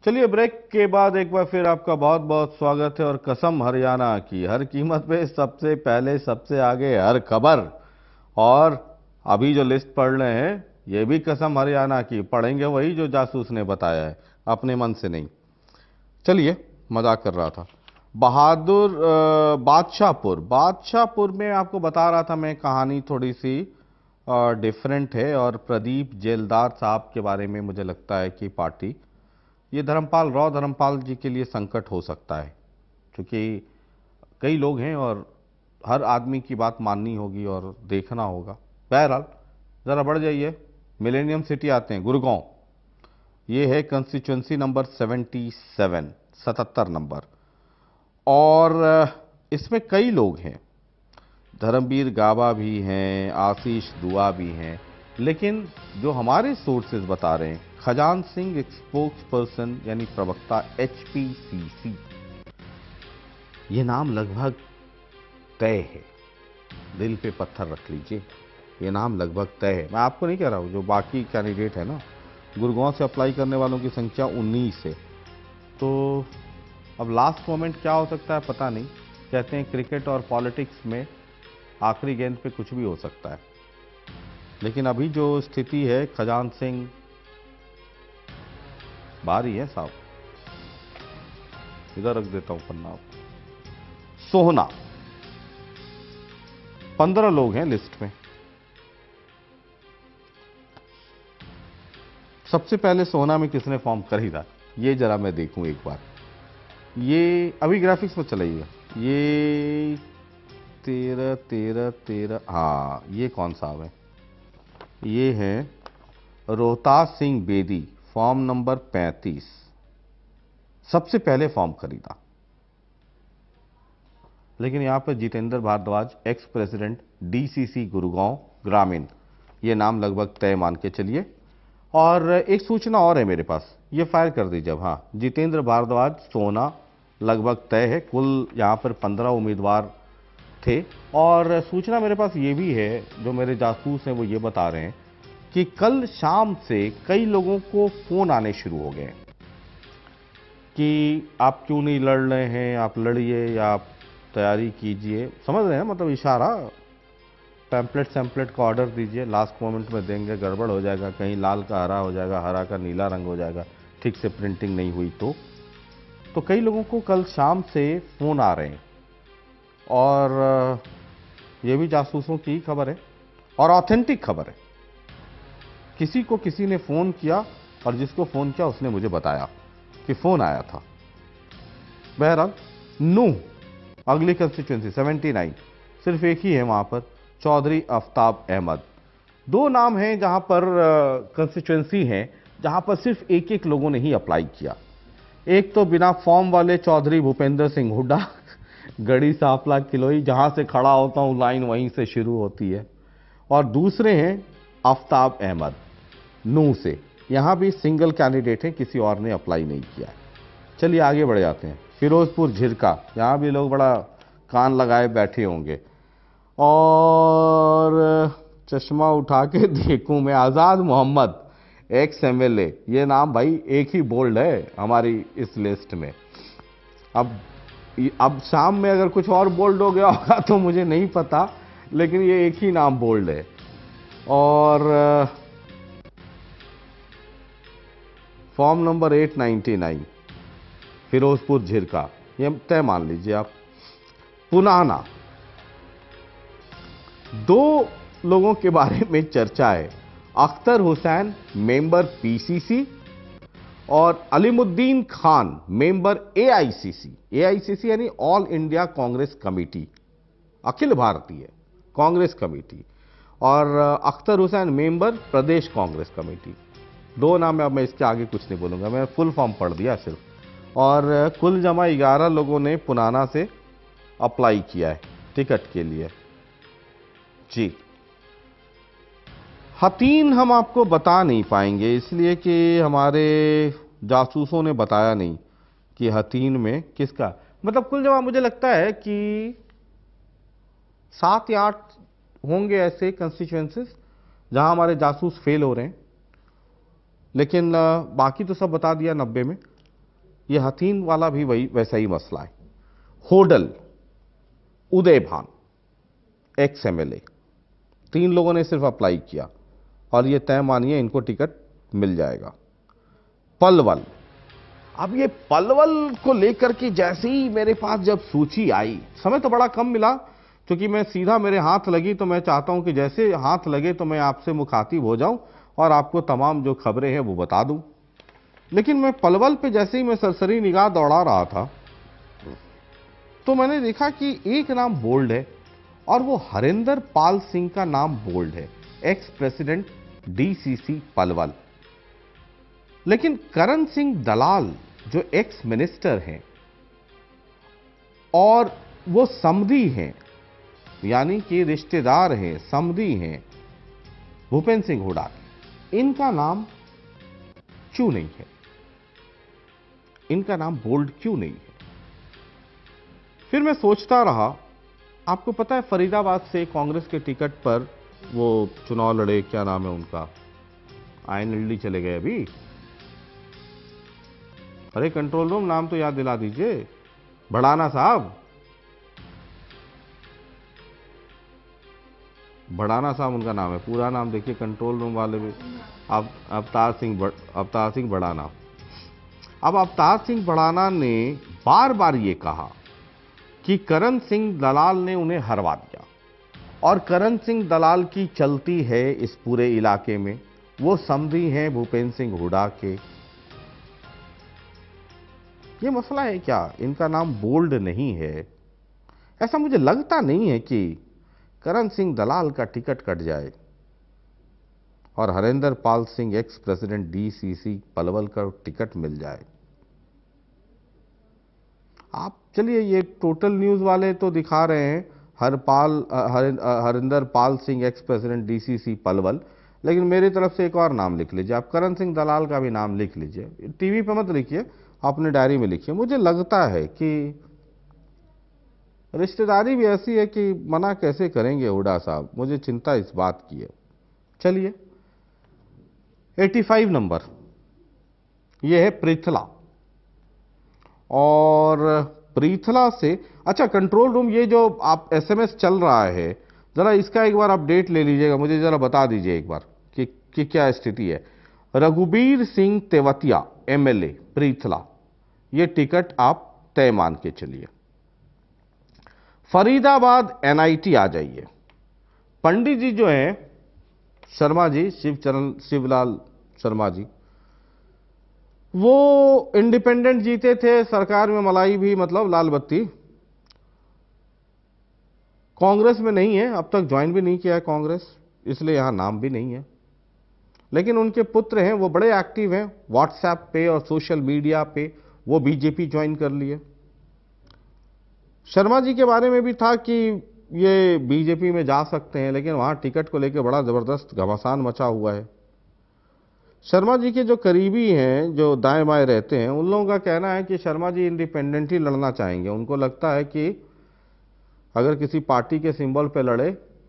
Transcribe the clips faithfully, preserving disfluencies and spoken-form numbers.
चलिए, ब्रेक के बाद एक बार फिर आपका बहुत बहुत स्वागत है। और कसम हरियाणा की, हर कीमत पे सबसे पहले सबसे आगे हर खबर। और अभी जो लिस्ट पढ़ रहे हैं ये भी कसम हरियाणा की, पढ़ेंगे वही जो जासूस ने बताया है, अपने मन से नहीं। चलिए, मजाक कर रहा था। बहादुर अ, बादशाहपुर बादशाहपुर में आपको बता रहा था मैं, कहानी थोड़ी सी डिफरेंट है। और प्रदीप जेलदार साहब के बारे में मुझे लगता है कि पार्टी, ये धर्मपाल राव धर्मपाल जी के लिए संकट हो सकता है, क्योंकि कई लोग हैं और हर आदमी की बात माननी होगी और देखना होगा। बहरहाल, ज़रा बढ़ जाइए, मिलेनियम सिटी आते हैं, गुड़गांव। ये है कंस्टिट्यूंसी नंबर सेवेंटी सेवन, सतहत्तर नंबर। और इसमें कई लोग हैं, धर्मवीर गाबा भी हैं, आशीष दुआ भी हैं, लेकिन जो हमारे सोर्सेज बता रहे हैं, खजान सिंह स्पोक्स पर्सन यानी प्रवक्ता एच पी सी सी, ये नाम लगभग तय है। दिल पे पत्थर रख लीजिए, ये नाम लगभग तय है। मैं आपको नहीं कह रहा हूँ, जो बाकी कैंडिडेट है ना, गुड़गांव से अप्लाई करने वालों की संख्या उन्नीस है। तो अब लास्ट मोमेंट क्या हो सकता है पता नहीं। कहते हैं क्रिकेट और पॉलिटिक्स में आखिरी गेंद पे कुछ भी हो सकता है, लेकिन अभी जो स्थिति है, खजान सिंह बाहर ही है साहब। इधर रख देता हूं पन्ना। सोहना, पंद्रह लोग हैं लिस्ट में। सबसे पहले सोहना में किसने फॉर्म खरीदा, ये जरा मैं देखूं एक बार। ये अभी ग्राफिक्स में चलाइएगा। ये तेरह तेरह तेरह, हाँ, ये कौन साहब है? ये है रोहतास सिंह बेदी, फॉर्म नंबर पैंतीस। सबसे पहले फॉर्म खरीदा। लेकिन यहां पर Jitendra Bhardwaj, ex president DCC Gurgaon ग्रामीण, ये नाम लगभग तय मान के चलिए। और एक सूचना और है मेरे पास, ये फायर कर दीजिए अब। हाँ, जितेंद्र भारद्वाज सोना लगभग तय है। कुल यहाँ पर पंद्रह उम्मीदवार थे। और सूचना मेरे पास ये भी है, जो मेरे जासूस हैं वो ये बता रहे हैं कि कल शाम से कई लोगों को फोन आने शुरू हो गए कि आप क्यों नहीं लड़ रहे हैं, आप लड़िए या आप तैयारी कीजिए। समझ रहे हैं मतलब इशारा। पैम्पलेट सैम्पलेट का ऑर्डर दीजिए, लास्ट मोमेंट में देंगे, गड़बड़ हो जाएगा, कहीं लाल का हरा हो जाएगा, हरा का नीला रंग हो जाएगा, ठीक से प्रिंटिंग नहीं हुई तो तो कई लोगों को कल शाम से फोन आ रहे हैं। और ये भी जासूसों की खबर है और ऑथेंटिक खबर है। किसी को किसी ने फोन किया और जिसको फोन किया उसने मुझे बताया कि फोन आया था। बहरहाल, नू अगली कंस्टिट्यूंसी सेवेंटी नाइन, सिर्फ एक ही है वहां पर, चौधरी आफ्ताब अहमद। दो नाम हैं जहां पर कंस्टिट्यूंसी हैं जहां पर सिर्फ एक एक लोगों ने ही अप्लाई किया। एक तो बिना फॉर्म वाले चौधरी भूपेंद्र सिंह हुड्डा, गढ़ी साफला किलोई, जहां से खड़ा होता हूं लाइन वहीं से शुरू होती है। और दूसरे हैं आफ्ताब अहमद, नू से। यहां भी सिंगल कैंडिडेट है, किसी और ने अप्लाई नहीं किया। चलिए आगे बढ़ जाते हैं। फिरोजपुर झिरका, यहां भी लोग बड़ा कान लगाए बैठे होंगे। और चश्मा उठा के देखूं मैं, आजाद मोहम्मद, एक्स एमएलए। ये नाम भाई एक ही बोल्ड है हमारी इस लिस्ट में। अब अब शाम में अगर कुछ और बोल्ड हो गया होगा तो मुझे नहीं पता, लेकिन ये एक ही नाम बोल्ड है। और form number eight ninety nine, Firozpur Jhirka, ये तय मान लीजिए आप। पुनाना, दो लोगों के बारे में चर्चा है, अख्तर हुसैन मेंबर पीसीसी और Alimuddin Khan member AICC. AICC यानी all India Congress committee, Akhil Bharatiya Congress committee. और अख्तर हुसैन मेंबर प्रदेश कांग्रेस कमेटी। दो नाम है, अब मैं इसके आगे कुछ नहीं बोलूंगा, मैंने फुल फॉर्म पढ़ दिया सिर्फ। और कुल जमा ग्यारह लोगों ने पुनाना से अप्लाई किया है टिकट के लिए जी। हतीन हम आपको बता नहीं पाएंगे, इसलिए कि हमारे जासूसों ने बताया नहीं कि हतीन में किसका, मतलब कुल जमा मुझे लगता है कि सात या आठ होंगे ऐसे कंस्टिट्यूएंसीज जहां हमारे जासूस फेल हो रहे हैं। लेकिन बाकी तो सब बता दिया नब्बे में। ये हथीन वाला भी वही वैसा ही मसला है। होडल, उदय भान, एक्स एमएलए, तीन लोगों ने सिर्फ अप्लाई किया और ये तय मानिए इनको टिकट मिल जाएगा। पलवल, अब ये पलवल को लेकर के जैसे ही मेरे पास जब सूची आई, समय तो बड़ा कम मिला क्योंकि मैं सीधा मेरे हाथ लगी, तो मैं चाहता हूं कि जैसे हाथ लगे तो मैं आपसे मुखातिब हो जाऊं और आपको तमाम जो खबरें हैं वो बता दूं। लेकिन मैं पलवल पे जैसे ही मैं सरसरी निगाह दौड़ा रहा था तो मैंने देखा कि एक नाम बोल्ड है और वो हरिंदर पाल सिंह का नाम बोल्ड है, एक्स प्रेसिडेंट डीसीसी पलवल। लेकिन करण सिंह दलाल जो एक्स मिनिस्टर हैं और वो समधी हैं, यानी कि रिश्तेदार हैं, समधी हैं भूपेंद्र सिंह हुड्डा, इनका नाम क्यों नहीं है? इनका नाम बोल्ड क्यों नहीं है? फिर मैं सोचता रहा। आपको पता है फरीदाबाद से कांग्रेस के टिकट पर वो चुनाव लड़े, क्या नाम है उनका, आयन एलडी चले गए अभी। अरे कंट्रोल रूम, नाम तो याद दिला दीजिए। भड़ाना साहब, भड़ाना साहब उनका नाम है, पूरा नाम देखिए कंट्रोल रूम वाले भी। अब अवतार सिंह अवतार सिंह भड़ाना। अब अवतार सिंह भड़ाना ने बार बार ये कहा कि करण सिंह दलाल ने उन्हें हरवा दिया और करण सिंह दलाल की चलती है इस पूरे इलाके में, वो समधी हैं भूपेंद्र सिंह हुड्डा के। ये मसला है क्या? इनका नाम बोल्ड नहीं है। ऐसा मुझे लगता नहीं है कि करण सिंह दलाल का टिकट कट जाए और Harinder Pal Singh ex president DCC Palwal का टिकट मिल जाए। आप चलिए, ये टोटल न्यूज वाले तो दिखा रहे हैं हरपाल हर, Harinder Pal Singh ex president DCC Palwal, लेकिन मेरी तरफ से एक और नाम लिख लीजिए, आप करण सिंह दलाल का भी नाम लिख लीजिए। टीवी पे मत लिखिए, अपने डायरी में लिखिए। मुझे लगता है कि रिश्तेदारी भी ऐसी है कि मना कैसे करेंगे हुड्डा साहब, मुझे चिंता इस बात की है। चलिए, पचासी नंबर, यह है पृथला। और पृथला से, अच्छा कंट्रोल रूम, ये जो आप एसएमएस चल रहा है, जरा इसका एक बार अपडेट ले लीजिएगा, मुझे जरा बता दीजिए एक बार कि, कि क्या स्थिति है। रघुबीर सिंह तेवतिया एमएलए पृथला, ये टिकट आप तय मान के चलिए। फरीदाबाद एनआईटी आ जाइए। पंडित जी जो हैं शर्मा जी, शिवचरण शिवलाल शर्मा जी, वो इंडिपेंडेंट जीते थे, सरकार में मलाई भी, मतलब लाल बत्ती। कांग्रेस में नहीं है, अब तक ज्वाइन भी नहीं किया है कांग्रेस, इसलिए यहां नाम भी नहीं है। लेकिन उनके पुत्र हैं, वो बड़े एक्टिव हैं व्हाट्सएप पे और सोशल मीडिया पे, वो बीजेपी ज्वाइन कर लिए। शर्मा जी के बारे में भी था कि ये बीजेपी में जा सकते हैं, लेकिन वहां टिकट को लेकर बड़ा जबरदस्त घमासान मचा हुआ है। शर्मा जी के जो करीबी हैं, जो दाएं बाएं रहते हैं, उन लोगों का कहना है कि शर्मा जी इंडिपेंडेंट ही लड़ना चाहेंगे। उनको लगता है कि अगर किसी पार्टी के सिंबल पे लड़े,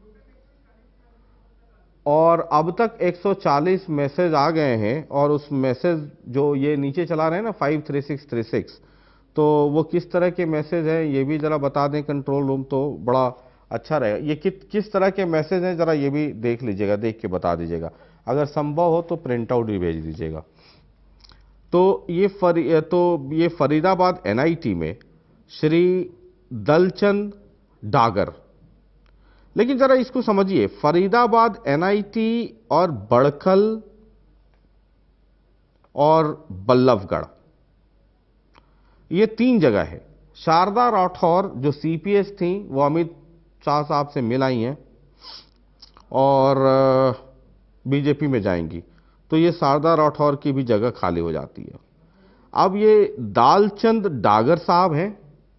और अब तक एक सौ चालीस मैसेज आ गए हैं, और उस मैसेज जो ये नीचे चला रहे हैं ना five three six three six, तो वो किस तरह के मैसेज हैं ये भी जरा बता दें कंट्रोल रूम, तो बड़ा अच्छा रहेगा। ये कि, किस तरह के मैसेज हैं जरा ये भी देख लीजिएगा, देख के बता दीजिएगा, अगर संभव हो तो प्रिंट आउट भी भेज दीजिएगा। तो ये फरी, तो ये फरीदाबाद एनआईटी में श्री दलचंद डागर। लेकिन जरा इसको समझिए, फरीदाबाद एनआईटी और बड़खल और बल्लभगढ़, ये तीन जगह है। शारदा राठौर जो सीपीएस थी, वो अमित शाह साहब से मिल आई हैं और बीजेपी में जाएंगी, तो ये शारदा राठौर की भी जगह खाली हो जाती है। अब ये दालचंद डागर साहब हैं,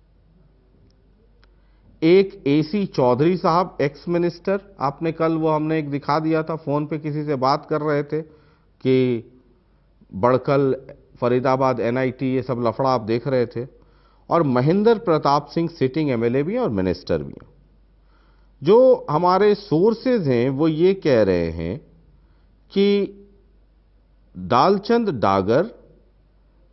एक एसी चौधरी साहब एक्स मिनिस्टर, आपने कल वो हमने एक दिखा दिया था, फोन पे किसी से बात कर रहे थे कि बड़कल फरीदाबाद एनआईटी ये सब लफड़ा आप देख रहे थे। और महेंद्र प्रताप सिंह सिटिंग एमएलए भी हैं और मिनिस्टर भी हैं। जो हमारे सोर्सेज हैं वो ये कह रहे हैं कि दालचंद डागर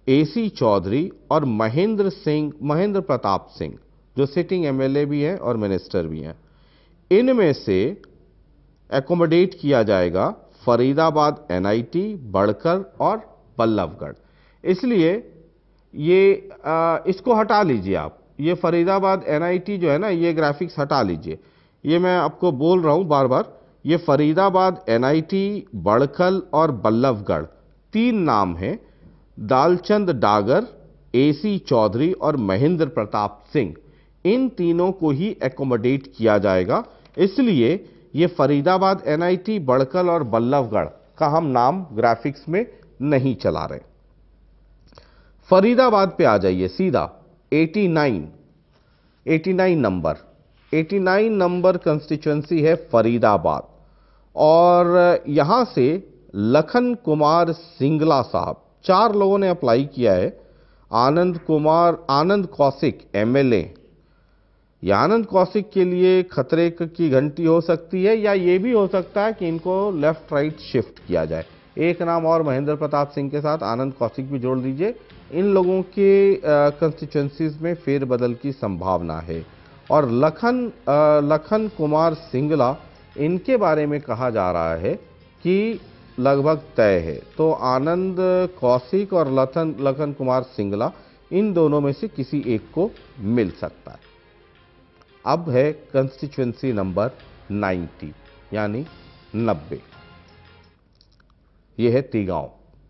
एसी चौधरी और महेंद्र सिंह महेंद्र प्रताप सिंह, जो सिटिंग एमएलए भी हैं और मिनिस्टर भी हैं, इनमें से एकोमोडेट किया जाएगा फरीदाबाद एनआईटी, बड़कर और बल्लभगढ़। इसलिए ये आ, इसको हटा लीजिए आप, ये फरीदाबाद एनआईटी जो है ना, ये ग्राफिक्स हटा लीजिए। ये मैं आपको बोल रहा हूं बार बार, ये फरीदाबाद एनआईटी, बड़कल और बल्लभगढ़ तीन नाम हैं। दालचंद डागर, एसी चौधरी और महेंद्र प्रताप सिंह, इन तीनों को ही एकोमोडेट किया जाएगा। इसलिए ये फरीदाबाद एनआईटी, बड़कल और बल्लभगढ़ का हम नाम ग्राफिक्स में नहीं चला रहे। फरीदाबाद पे आ जाइए सीधा। नवासी नवासी नंबर नवासी नंबर कंस्टिट्यूएंसी है फरीदाबाद, और यहां से लखन कुमार सिंगला साहब, चार लोगों ने अप्लाई किया है। आनंद कुमार आनंद कौशिक एमएलए, या आनंद कौशिक के लिए खतरे की घंटी हो सकती है, या ये भी हो सकता है कि इनको लेफ्ट राइट शिफ्ट किया जाए। एक नाम और महेंद्र प्रताप सिंह के साथ आनंद कौशिक भी जोड़ दीजिए। इन लोगों के कंस्टिट्यूएंसीज में फेरबदल की संभावना है। और लखन आ, लखन कुमार सिंगला, इनके बारे में कहा जा रहा है कि लगभग तय है। तो आनंद कौशिक और लखन लखन कुमार सिंगला, इन दोनों में से किसी एक को मिल सकता है। अब है कंस्टिट्यूएंसी नंबर नब्बे, यानी नब्बे। यह है तिगांव।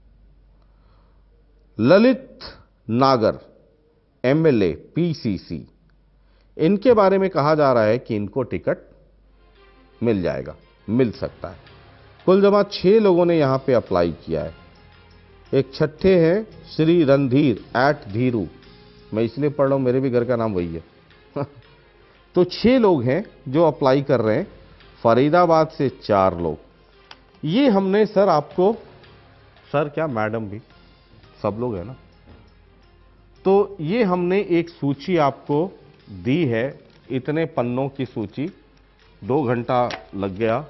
ललित नागर एमएलए पीसीसी, इनके बारे में कहा जा रहा है कि इनको टिकट मिल जाएगा, मिल सकता है। कुल जमा छह लोगों ने यहां पे अप्लाई किया है। एक छठे हैं श्री रणधीर एट धीरू, मैं इसलिए पढ़ रहा हूं, मेरे भी घर का नाम वही है। तो छह लोग हैं जो अप्लाई कर रहे हैं। फरीदाबाद से चार लोग। ये हमने सर आपको, सर क्या मैडम भी, सब लोग हैं ना, तो ये हमने एक सूची आपको दी है, इतने पन्नों की सूची, दो घंटा लग गया।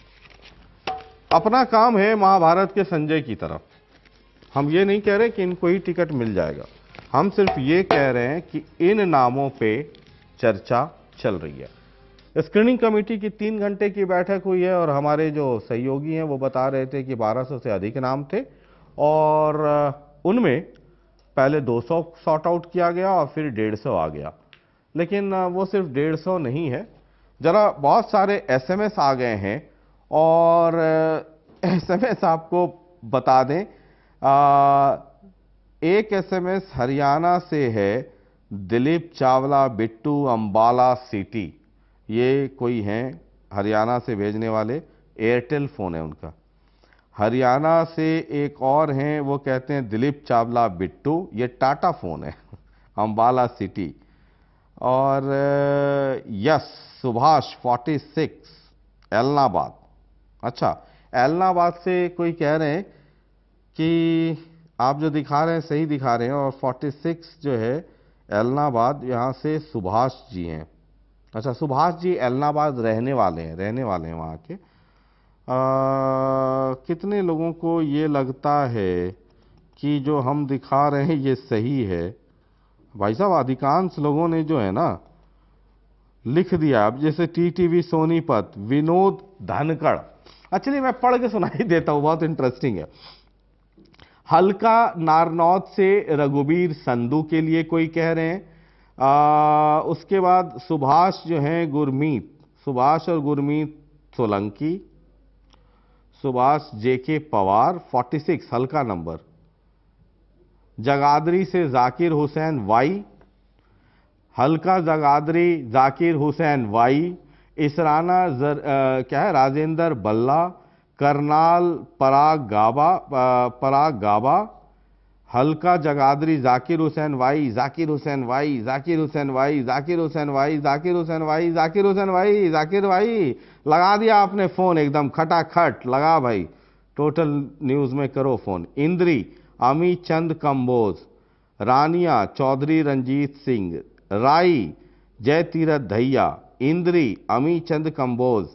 अपना काम है महाभारत के संजय की तरफ। हम ये नहीं कह रहे कि इनको ही टिकट मिल जाएगा, हम सिर्फ ये कह रहे हैं कि इन नामों पे चर्चा चल रही है। स्क्रीनिंग कमेटी की तीन घंटे की बैठक हुई है, और हमारे जो सहयोगी हैं वो बता रहे थे कि बारह सौ से अधिक नाम थे, और उनमें पहले दो सौ सॉर्ट आउट किया गया और फिर डेढ़ सौ आ गया। लेकिन वो सिर्फ डेढ़ सौ नहीं है, जरा बहुत सारे एसएमएस आ गए हैं, और एसएमएस आपको बता दें, आ, एक एसएमएस हरियाणा से है, दिलीप चावला बिट्टू अंबाला सिटी, ये कोई हैं हरियाणा से भेजने वाले, एयरटेल फोन है उनका। हरियाणा से एक और हैं, वो कहते हैं दिलीप चावला बिट्टू, ये टाटा फोन है, अंबाला सिटी। और यस सुभाष छियालीस एलनाबाद। अच्छा, एलनाबाद से कोई कह रहे हैं कि आप जो दिखा रहे हैं सही दिखा रहे हैं, और छियालीस जो है एलनाबाद, यहाँ से सुभाष जी हैं। अच्छा, सुभाष जी एलनाबाद रहने वाले हैं, रहने वाले हैं वहाँ के। आ, कितने लोगों को ये लगता है कि जो हम दिखा रहे हैं ये सही है? भाई साहब, अधिकांश लोगों ने जो है ना लिख दिया। अब जैसे टीटीवी सोनीपत, विनोद धनखड़। एक्चुअली मैं पढ़ के सुनाई देता हूँ, बहुत इंटरेस्टिंग है। हल्का नारनौद से रघुबीर संधू के लिए कोई कह रहे हैं। आ, उसके बाद सुभाष जो हैं गुरमीत, सुभाष और गुरमीत सोलंकी, सुभाष जेके पवार छियालीस हल्का नंबर। जगाधरी से जाकिर हुसैन वाई, हल्का जगाधरी जाकिर हुसैन वाई। इसराना जर, आ, क्या है राजेंद्र बल्ला, करनाल पराग गाबा पराग गाबा। हल्का Jagadhri Zakir Hussain Y, Zakir Hussain Y, Zakir Hussain Y, Zakir Hussain Y, Zakir Hussain Y, Zakir Hussain Y, Zakir भाई लगा दिया आपने फोन, एकदम खटाखट लगा भाई। टोटल न्यूज में करो फोन। इंद्री अमी चंद कंबोज, रानिया चौधरी रंजीत सिंह, राई जय तीरथ धैया, इंद्री अमी चंद कंबोज,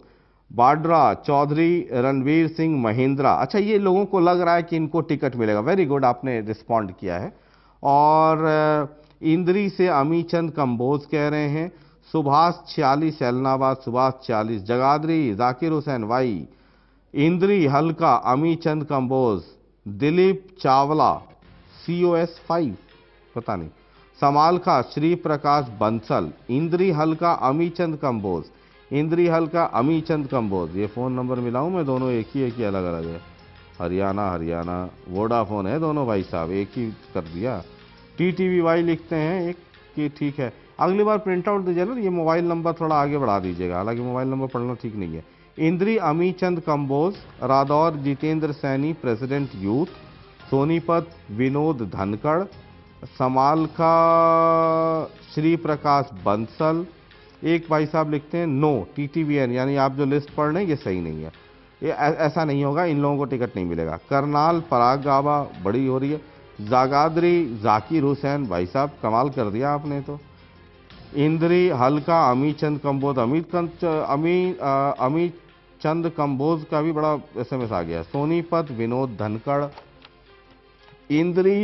बाड्रा, चौधरी रणवीर सिंह महिंद्रा। अच्छा, ये लोगों को लग रहा है कि इनको टिकट मिलेगा। वेरी गुड, आपने रिस्पॉन्ड किया है। और अ, इंद्री से अमीचंद कंबोज कह रहे हैं। सुभाष छियालीस, एलनाबाद सुभाष छियालीस। जगाधरी जाकिर हुसैन वाई। इंद्री हल्का Amichand Kamboj. Dilip Chawla C O S five, पता नहीं। समालखा श्री प्रकाश बंसल। इंद्री हल्का अमीचंद कंबोज। इंद्री हल्का अमीचंद कंबोज। ये फोन नंबर मिलाऊं मैं, दोनों एक ही एक ही अलग अलग है। हरियाणा हरियाणा वोडाफोन है दोनों भाई साहब, एक ही कर दिया। टी टी वी वाई लिखते हैं एक कि ठीक है। अगली बार प्रिंट आउट दीजिए ना, ये मोबाइल नंबर थोड़ा आगे बढ़ा दीजिएगा, हालांकि मोबाइल नंबर पढ़ना ठीक नहीं है। इंद्री अमीचंद कंबोज। Radaur Jitendra Saini president youth. सोनीपत विनोद धनखड़। समालखा श्री प्रकाश बंसल। एक भाई साहब लिखते हैं no T T V N, यानी आप जो लिस्ट पढ़ रहे हैं ये सही नहीं है, ये ऐसा नहीं होगा, इन लोगों को टिकट नहीं मिलेगा। करनाल पराग गाबा बड़ी हो रही है। जागादरी जाकिर हुसैन, भाई साहब कमाल कर दिया आपने तो। इंद्री हल्का अमीचंद कंबोज। अमित अमी अमी चंद कंबोज का भी बड़ा एसएमएस आ गया। सोनीपत विनोद धनखड़। इंद्री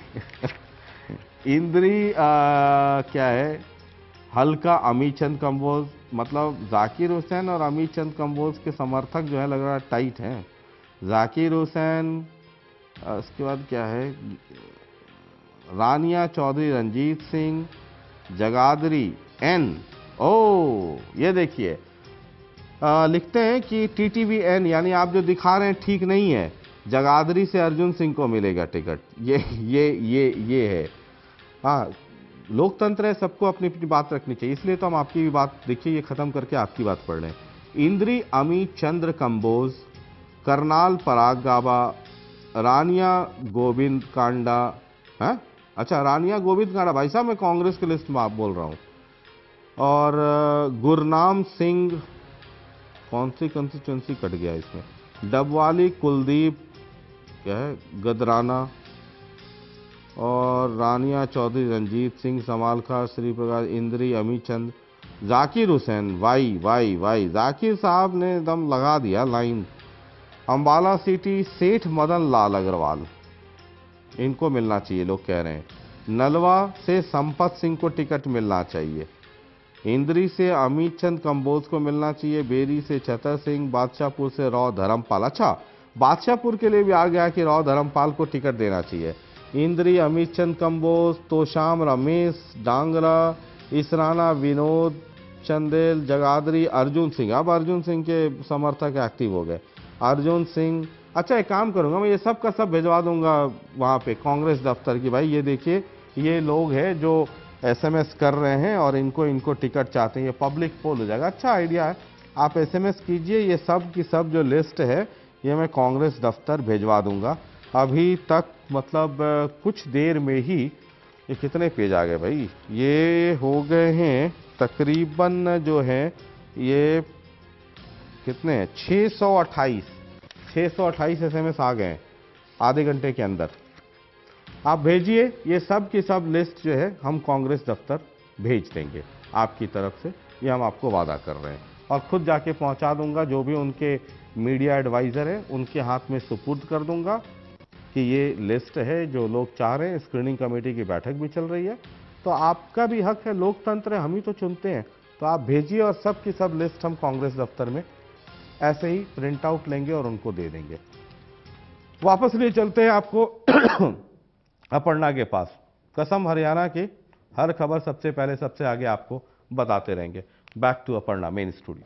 इंद्री आ, क्या है, हल्का अमीचंद कंबोज। मतलब जाकिर हुसैन और अमीचंद कंबोज के समर्थक जो है लग रहा है टाइट हैं। जाकिर हुसैन, उसके बाद क्या है, रानिया चौधरी रंजीत सिंह। जगाधरी एन, ओ ये देखिए लिखते हैं कि टी टी वी एन, यानी आप जो दिखा रहे हैं ठीक नहीं है। जगाधरी से अर्जुन सिंह को मिलेगा टिकट, ये ये ये ये है। हाँ, लोकतंत्र है, सबको अपनी अपनी बात रखनी चाहिए, इसलिए तो हम आपकी भी बात देखिए, ये खत्म करके आपकी बात पढ़ रहे हैं। इंद्री अमी चंद्र कंबोज। करनाल पराग गाबा। रानिया गोविंद कांडा है। अच्छा, रानिया गोविंद कांडा, भाई साहब मैं कांग्रेस की लिस्ट में आप बोल रहा हूँ। और गुरनाम सिंह, कौन सी कंस्टिट्यूंसी कट गया इसमें। डबवाली कुलदीप, क्या है, गदराना। और रानिया Chaudhary Ranjit Singh. Samalkha Shri Prakash. Indri Amichand. Zakir Hussain Y Y Y, Zakir साहब ने दम लगा दिया लाइन। अंबाला सिटी सेठ मदन लाल अग्रवाल, इनको मिलना चाहिए लोग कह रहे हैं। नलवा से संपत सिंह को टिकट मिलना चाहिए। इंद्री से अमित चंद कंबोज को मिलना चाहिए। बेरी से छतर सिंह। बादशाहपुर से राव धर्मपाल। अच्छा, बादशाहपुर के लिए भी आ गया कि राव धर्मपाल को टिकट देना चाहिए। इंद्री अमित चंद कंबोज। तोशाम रमेश डांगरा। इसराना विनोद चंदेल। जगाधरी अर्जुन सिंह, अब अर्जुन सिंह के समर्थक एक्टिव हो गए। अर्जुन सिंह, अच्छा एक काम करूंगा मैं, ये सब का सब भिजवा दूंगा वहाँ पे कांग्रेस दफ्तर की। भाई ये देखिए, ये लोग हैं जो एसएमएस कर रहे हैं और इनको इनको टिकट चाहते हैं, ये पब्लिक पोल हो जाएगा। अच्छा आइडिया है, आप एसएमएस कीजिए, ये सब की सब जो लिस्ट है ये मैं कांग्रेस दफ्तर भिजवा दूंगा। अभी तक मतलब कुछ देर में ही, ये कितने पेज आ गए भाई, ये हो गए हैं तकरीबन जो है ये कितने हैं, छः सौ अट्ठाईस छः सौ अट्ठाईस एसएमएस आ गए हैं आधे घंटे के अंदर। आप भेजिए, ये सब की सब लिस्ट जो है हम कांग्रेस दफ्तर भेज देंगे आपकी तरफ से, ये हम आपको वादा कर रहे हैं। और खुद जाके पहुंचा दूंगा, जो भी उनके मीडिया एडवाइज़र है उनके हाथ में सुपुर्द कर दूंगा कि ये लिस्ट है जो लोग चाह रहे हैं। स्क्रीनिंग कमेटी की बैठक भी चल रही है, तो आपका भी हक है, लोकतंत्र है, हम ही तो चुनते हैं। तो आप भेजिए और सब की सब लिस्ट हम कांग्रेस दफ्तर में ऐसे ही प्रिंट आउट लेंगे और उनको दे देंगे। वापस लिए चलते हैं आपको अपर्णा के पास। कसम हरियाणा की हर खबर सबसे पहले सबसे आगे आपको बताते रहेंगे। Back to Aparna main studio.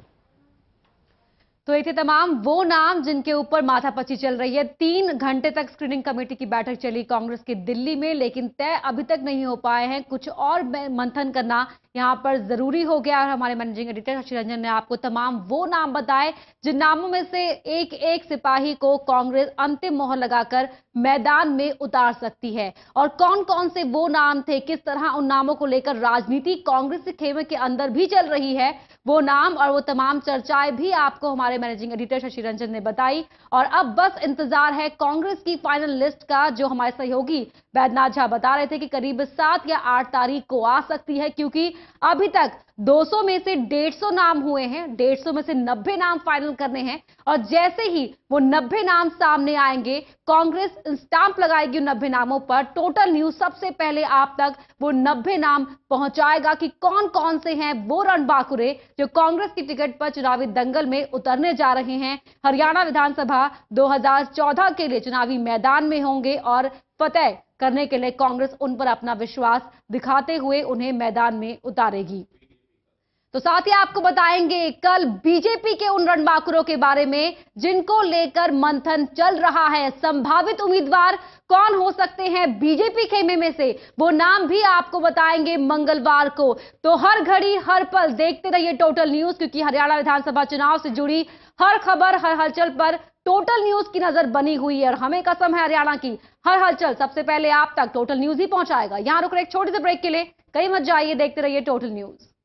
तो ये थे तमाम वो नाम जिनके ऊपर माथापच्ची चल रही है। तीन घंटे तक स्क्रीनिंग कमेटी की बैठक चली कांग्रेस की दिल्ली में, लेकिन तय अभी तक नहीं हो पाए हैं। कुछ और मंथन करना यहां पर जरूरी हो गया। और हमारे मैनेजिंग एडिटर शशि रंजन ने आपको तमाम वो नाम बताए जिन नामों में से एक एक सिपाही को कांग्रेस अंतिम मोहर लगाकर मैदान में उतार सकती है। और कौन कौन से वो नाम थे, किस तरह उन नामों को लेकर राजनीति कांग्रेस के खेमे के अंदर भी चल रही है, वो नाम और वो तमाम चर्चाएं भी आपको हमारे मैनेजिंग एडिटर शशि रंजन ने बताई। और अब बस इंतजार है कांग्रेस की फाइनल लिस्ट का, जो हमारे सहयोगी वैद्यनाथ झा बता रहे थे कि करीब सात या आठ तारीख को आ सकती है, क्योंकि अभी तक दो सौ में से डेढ़ सौ नाम हुए हैं, डेढ़ सौ में से नब्बे नाम फाइनल करने हैं और जैसे ही वो नब्बे नाम सामने आएंगे कांग्रेस स्टांप लगाएगी उन नब्बे नामों पर। टोटल न्यूज सबसे पहले आप तक वो नब्बे नाम पहुंचाएगा कि कौन कौन से हैं वो रणबांकुरे जो कांग्रेस की टिकट पर चुनावी दंगल में उतरने जा रहे हैं। हरियाणा विधानसभा दो हज़ार चौदह के लिए चुनावी मैदान में होंगे और फतेह करने के लिए कांग्रेस उन पर अपना विश्वास दिखाते हुए उन्हें मैदान में उतारेगी। तो साथ ही आपको बताएंगे कल बीजेपी के उन रणबांकुरों के बारे में जिनको लेकर मंथन चल रहा है। संभावित उम्मीदवार कौन हो सकते हैं बीजेपी खेमे में से, वो नाम भी आपको बताएंगे मंगलवार को। तो हर घड़ी हर पल देखते रहिए टोटल न्यूज, क्योंकि हरियाणा विधानसभा चुनाव से जुड़ी हर खबर हर हलचल पर टोटल न्यूज की नजर बनी हुई है और हमें कसम है हरियाणा की हर हलचल सबसे पहले आप तक टोटल न्यूज ही पहुंचाएगा। यहां रुक रहे एक छोटे से ब्रेक के लिए, कहीं मत जाइए, देखते रहिए टोटल न्यूज।